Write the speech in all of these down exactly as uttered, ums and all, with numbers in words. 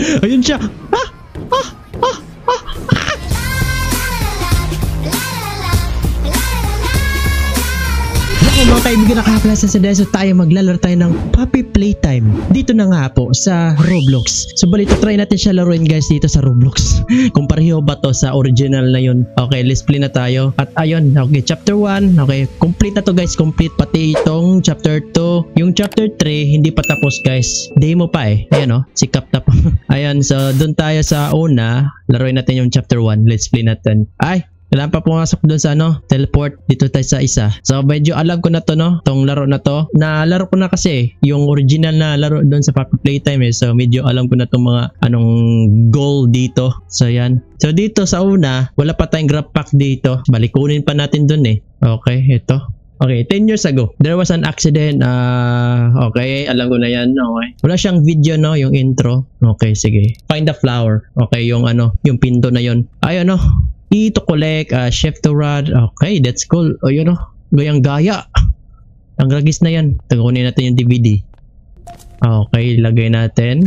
Ayun siya. Ah! Ah! Ah! Ah! Ah! Mga kaibigan, nakaplasa sa deso tayo, maglalaro tayo ng Puppy Playtime. Dito na nga po sa Roblox. So balito, try natin siya laruin guys dito sa Roblox. Kung pareho ba to sa original na yun. Okay, let's play na tayo. At ayun, okay, chapter one. Okay, complete na to guys, complete. Pati itong chapter two. Yung chapter three, hindi pa tapos guys. Demo pa eh. Ayan o, oh, sikap na po. Ayan, so dun tayo sa una. Laruin natin yung chapter one. Let's play natin. Ay! Kailangan pa pumasok doon sa ano, teleport dito tayo sa isa. So medyo alam ko na to no, tong laro na to. Nalaro ko na kasi yung original na laro doon sa Puppy Playtime eh. So medyo alam ko na tong mga anong goal dito. So yan. So dito sa una, wala pa tayong grab pack dito. Balikunin pa natin doon eh. Okay, ito. Okay, ten years ago, there was an accident. Uh, okay, alam ko na yan. Okay. Wala siyang video no, yung intro. Okay, sige. Find the flower. Okay, yung ano, yung pinto na yon. Ayun no. E to collect, uh, shift to rod. Okay, that's cool. O yun o, gayang gaya. Ang ragis na yan. Tagakunin natin yung D V D. Okay, lagay natin.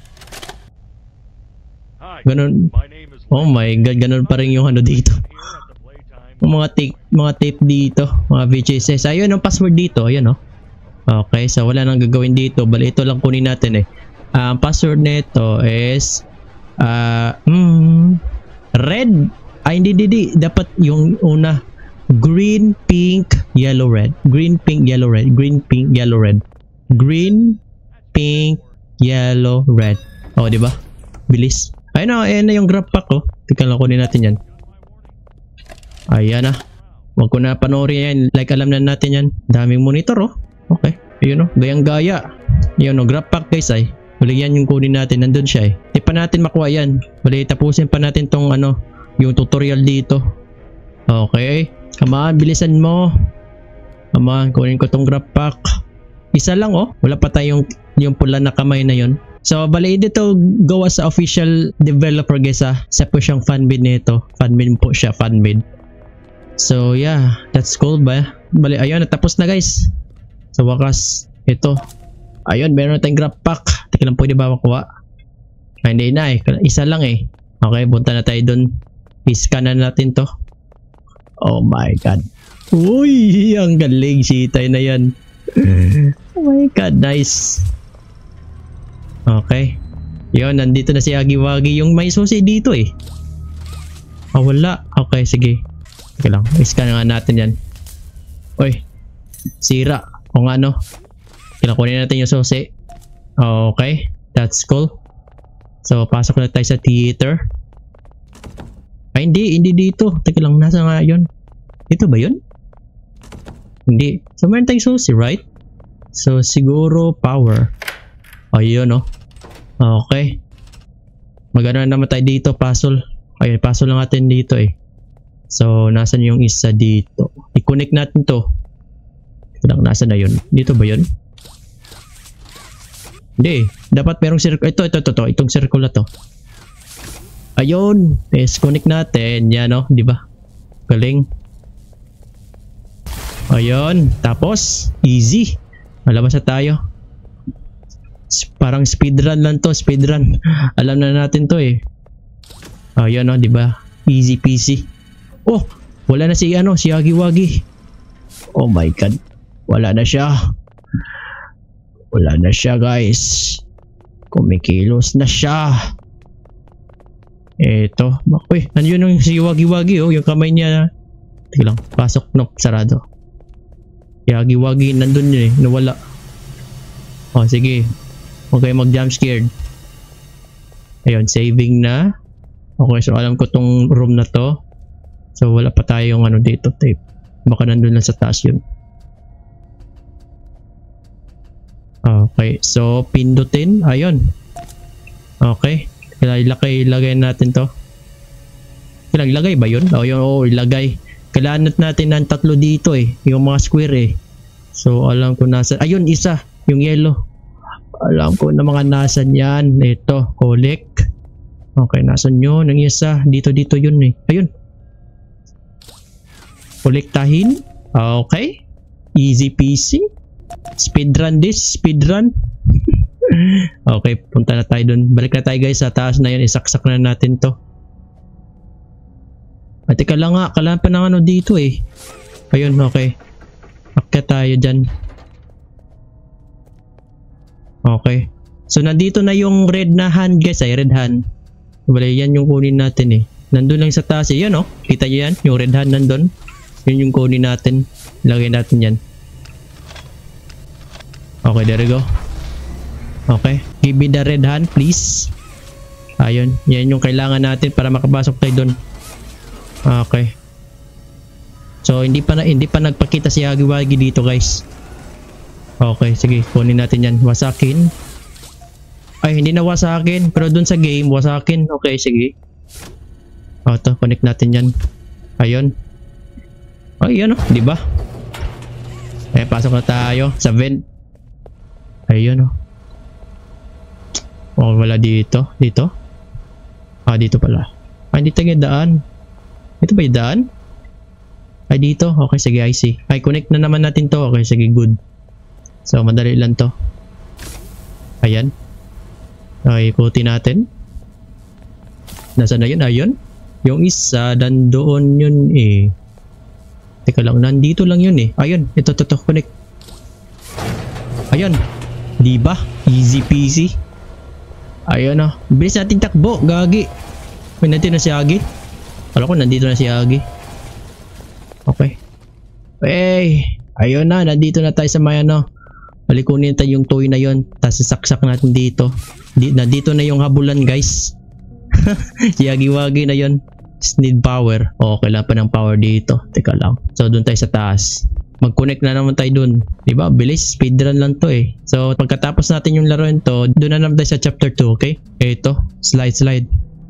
Ganun. Oh my god, ganun pa rin yung ano dito. Mga tape, mga tape dito. Mga V H S. Ayun ang password dito. Ayun o. Okay, so wala nang gagawin dito. Bali, ito lang kunin natin eh. Ang uh, password nito is uh, hmm, red. Ay, hindi, hindi. Dapat yung una. Green, pink, yellow, red. Green, pink, yellow, red. Green, pink, yellow, red. Green, pink, yellow, red. O, oh, di ba? Bilis. Ayun na, ayun na yung grab pack, oh. Tika lang, kunin natin yan. Ayan na. Huwag ko na panoorin yan. Like, alam na natin yan. Daming monitor, oh. Okay. Ayun, oh. Gayang-gaya. Ayun, oh. Grab pack, guys, ay. Bali, yan yung kunin natin. Nandun siya, eh. Di pa natin makuha yan. Bali, tapusin pa natin tong, ano, yung tutorial dito. Okay. Come on, bilisan mo. Come on, kunin ko tong grab pack. Isa lang oh. Wala pa tayong yung pula na kamay na yon. So, bali dito gawa sa official developer guys ah. Isa po siyang fanmade nito. Fanmade po siya, fanmade. So, yeah. That's cool ba? Bali, ayun. Natapos na guys. Sa wakas, ito. Ayun, meron tayong grab pack. Teka lang, pwede ba makuha? Ay, hindi na eh. Isa lang eh. Okay, punta na tayo dun. I-scan na natin to. Oh my god. Uy, ang galing. Sitay na yan. Oh my god, nice. Okay. Yun, nandito na si Agi-Wagi. Yung may susi dito eh. Ah, wala. Okay, sige. Okay lang. I-scan nga natin yan. Uy. Sira. Kung ano. Kinakunin natin yung susi. Okay. That's cool. So, pasok na tayo sa theater. Ay, hindi. Hindi dito. Teka lang. Nasa nga yun? Ito ba yun? Hindi. So, meron tayong susi, right? So, siguro power. Ayun, oh. Okay. Magano naman tayo dito. Puzzle. Ayun, puzzle lang natin dito, eh. So, nasan yung isa dito? I-connect natin to. Teka lang. Nasan na yun? Dito ba yun? Hindi. Dapat merong circle. Ito, ito, ito, ito. Itong circle na to. Ayun. Yes, connect natin. Yan, no? Di ba? Galing. Ayun. Tapos, easy. Malabas na tayo. Parang speedrun lang to. Speedrun. Alam na natin to eh. Ayun, no? Di ba? Easy peasy. Oh! Wala na si, ano, si Agi-Wagi. Oh my god. Wala na siya. Wala na siya guys. Kumikilos na siya. Eto. Uy, nandiyon yung si Wagi-Wagi oh. Yung kamay niya. Tingnan lang. Pasok no. Sarado. Agi-Wagi nandun yun eh. Nawala. Oh sige. Huwag kayo mag jump scared. Ayun. Saving na. Okay. So alam ko tong room na to. So wala pa tayong ano dito tape. Baka nandun lang sa taas yun. Okay, so pindutin, ayun. Okay, ilagay, ilagay natin to. Ilagay ba yun? O yun, oh, ilagay. Kailangan natin ng tatlo dito eh, yung mga square eh. So alam ko nasa, ayun isa, yung yellow. Alam ko na mga nasan yan. Ito, collect. Okay, nasan yun? Ang isa, dito dito yun eh. Ayun. Kolektahin. Okay, easy peasy. Speedrun this, speedrun. Okay, punta na tayo dun. Balik na tayo guys sa taas na yun. Isaksak na natin to. At teka lang nga, kailangan pa ng ano dito eh. Ayun, okay. Akyat tayo dyan. Okay. So nandito na yung red na hand guys ay red hand. Wala yan yung kunin natin eh. Nandun lang sa taas eh. Yan oh. Kita nyo yan? Yung red hand nandun. Yun yung kunin natin. Lagay natin yan. Okay, there we go. Okay. Give me the red hand please. Ayun. Yan yung kailangan natin para makapasok tayo dun. Okay. So hindi pa na hindi pa nagpakita si Hagiwagi dito guys. Okay, sige, kunin natin yan. Wasakin. Ay, hindi na wasakin, pero dun sa game wasakin. Okay, sige. O, to, connect natin yan. Ayun. Ay, yan oh, di ba? Eh, pasok na tayo sa vent. Ayun oh. Oh, wala dito. Dito? Ah, dito pala. Ay, dito yung daan. Ito ba yung daan? Ay, dito. Okay, sige, I see. Ay, connect na naman natin to. Okay, sige, good. So, madali lang to. Ayan. Okay, ikutin natin. Nasaan na yun? Ayun. Yung isa, nandoon yun eh. Teka lang, nandito lang yun eh. Ayun, ito, ito, ito, connect. Ayun. Diba? Easy peasy. Ayun oh. Bilis natin takbo, gagi. May nandito na si Agi. Alam ko, nandito na si Agi. Okay. Hey, ayun na, nandito na tayo sa may ano. Balikunin tayo yung toy na yon, tapos sasaksak natin dito. Di, nandito na yung habulan guys. Yagi-wagi na yon. Need power. O, kailangan pa ng power dito. Teka lang. So, dun tayo sa taas. Mag-connect na naman tayo dun. Diba? Bilis. Speedrun lang to eh. So, pagkatapos natin yung laro to, dun na naman tayo sa chapter two, okay? Ito. Slide, slide.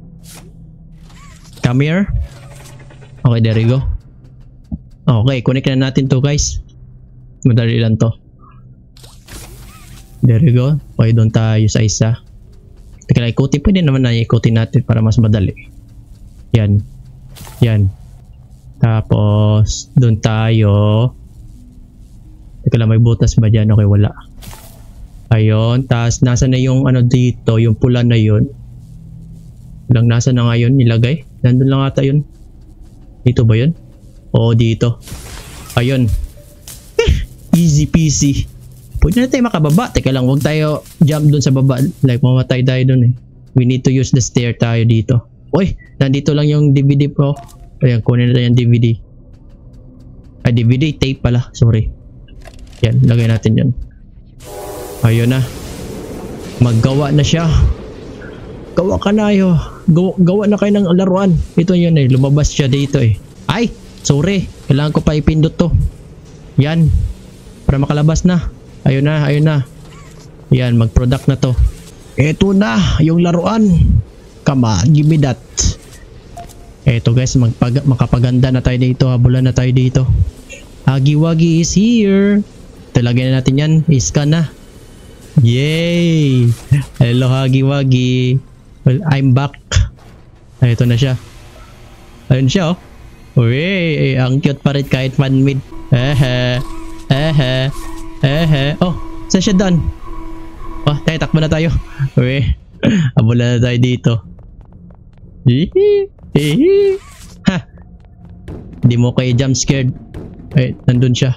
Come here. Okay, there we go. Okay, connect na natin to guys. Madali lang to. There we go. Okay, doon tayo sa isa. Teka lang, ikutin. Pwede naman na ikutin natin para mas madali. Yan. Yan. Tapos, doon tayo. Teka lang, may butas ba dyan? Okay, wala. Ayun. Tapos, nasa na yung ano dito, yung pula na yun. Lang nasa na nga yun, nilagay. Nandun lang ata yun. Dito ba yun? Oo, dito. Ayun. Eh, easy peasy. Pwede na tayo makababa. Teka lang, huwag tayo jump dun sa baba. Like, mamatay tayo dun eh. We need to use the stair tayo dito. Uy, nandito lang yung D V D po. Ayan, kunin na yung D V D. Ay, D V D, tape pala. Sorry. Yan, lagay natin yan. Ayun na. Maggawa na siya. Gawa ka na ayo. Gawa, gawa na kayo ng laruan. Ito yun eh. Lumabas siya dito eh. Ay, sorry. Kailangan ko pa ipindot to. Yan. Para makalabas na. Ayun na, ayun na. Yan, mag-product na to. Ito na, yung laruan. Come on, give me that. Eto guys, magpag makapaganda na tayo dito. Habulan na tayo dito. Hagiwagi is here. Talagyan na natin yan. Iskan na. Yay! Hello Hagiwagi. Well, I'm back. Ay, ito na siya. Ayun siya oh. Uy, ang cute pa rin kahit man-mid. Ehe. Ehe. Ehe. Oh, saan siya daan? Oh, tayo, takbo na tayo. Uy, habulan na tayo dito. Hihi. Hihi. Ha. Hindi mo kayo jump scared. Ay, nandun siya.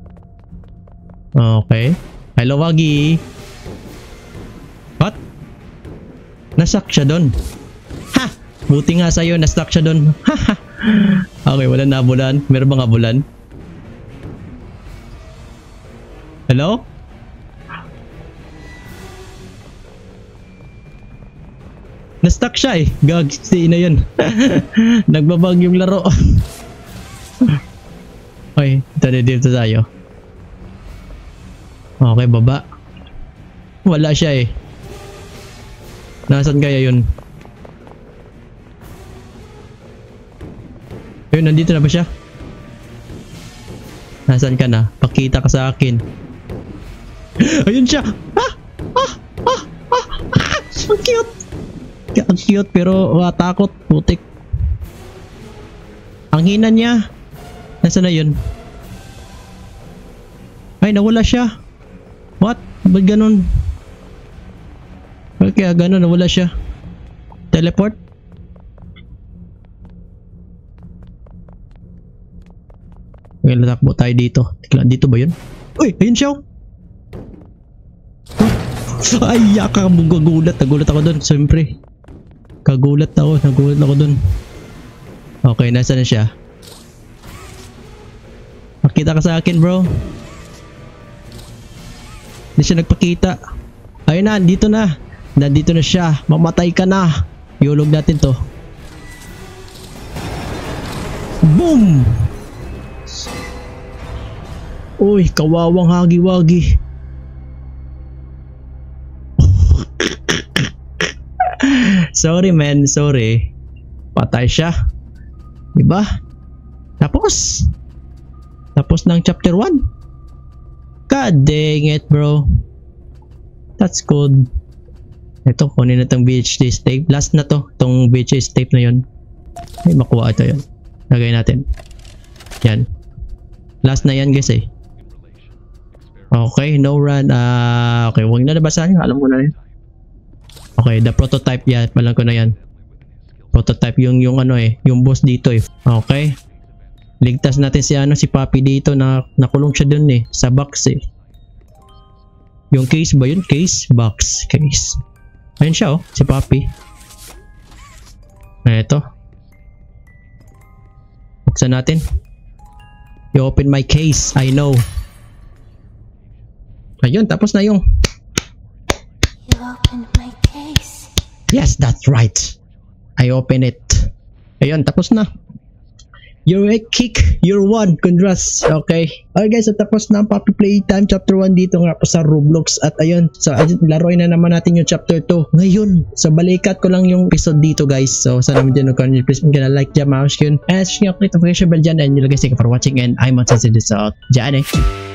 Okay. Hello, Wagi. What? Nasak siya doon. Ha! Buti nga sa'yo, nastuck siya doon. Ha ha. Okay, wala na habulan. Meron bang habulan? Hello? Na-stuck siya eh. Gag, si na yun. Nagbabag yung laro. Okay, ito na dito tayo. Okay, baba. Wala siya eh. Nasaan kaya yun? Ayun, nandito na ba siya? Nasaan ka na? Pakita ka sa akin. Ayun siya! Ah! Ah! Ah! Ah! Ah! Ang cute! Ang cute pero uh, takot. Putik. Ang hina niya. Nasaan na yun? Ay, nawala siya. What? Ba't ganun? Okay, gano'n, nawala siya. Teleport? Okay, latakbo tayo dito. Tignan, dito ba yun? Uy, ayun siya. Oh. Ay, yaka, gagulat. Nagulat ako dun, siyempre. Kagulat ako, nagulat ako dun. Okay, nasa na siya? Makita ka sa akin, bro. Hindi siya nagpakita. Ayun na, dito na. Nandito na siya. Mamatay ka na. Iulog natin to. Boom! Uy, kawawang hagi-wagi. Sorry man, sorry. Patay siya. Diba? Tapos. Tapos ng chapter one. God dang it, bro. That's good. Ito, kunin na itong V H S tape. Last na to. Itong V H S tape na yun. Ay, makuha ito yun. Lagay natin. Yan. Last na yan, guys eh. Okay, no run. Ah, uh, okay, huwag na nabasahin. Alam ko na yun. Okay, the prototype yan. Alam ko na yan. Prototype yung yung ano eh, yung boss dito eh. Okay. Ligtas natin si ano si Papi dito na nakulong siya dun eh sa box eh. Yung case ba yun? Case, box, case. Ayun siya oh, si Papi. Ito. Buksan natin. You open my case, I know. Ayun, tapos na yung You opened my case. Yes, that's right. I open it. Ayun, tapos na. You're a kick. You're one. Congrats. Okay. Okay guys, so tapos na ang Papi Playtime Chapter one dito nga po sa Roblox. At ayun, so ayun, laruin na naman natin yung Chapter two. Ngayon, so balikat ko lang yung episode dito guys. So sana mo dyan nung please gonna like dyan, mouse yun. And share yung notification bell dyan. And you guys, thank you for watching. And I'm on Sunset. So, dyan eh.